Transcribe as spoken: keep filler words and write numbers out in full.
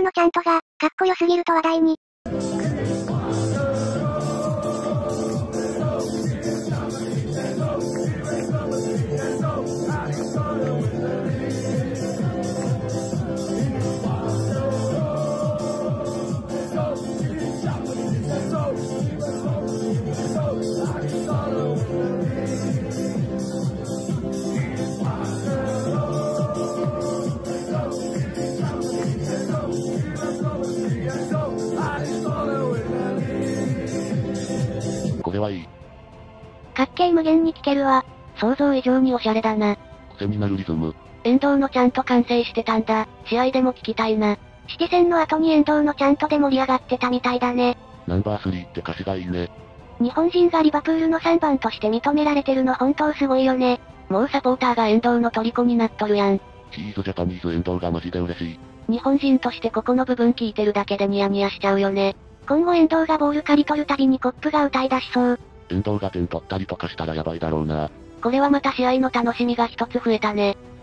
のちゃんとが、かっこよすぎると話題に。 これはいい。 かっけー無限に聞けるわ。 想像以上におしゃれだな。 癖になるリズム。 遠藤のちゃんと完成してたんだ。試合でも聞きたいな。 七戦の後に遠藤のちゃんとで盛り上がってたみたいだね。 ナンバースリーって歌詞がいいね。 日本人がリバプールのさんばんとして認められてるの本当すごいよね。 もうサポーターが遠藤の虜になっとるやん。 チーズジャパニーズ遠藤がマジで嬉しい。 日本人としてここの部分聞いてるだけでニヤニヤしちゃうよね。 今後遠藤がボール刈り取るたびにコップが歌い出しそう。 遠藤が点取ったりとかしたらやばいだろうな。 これはまた試合の楽しみが一つ増えたね。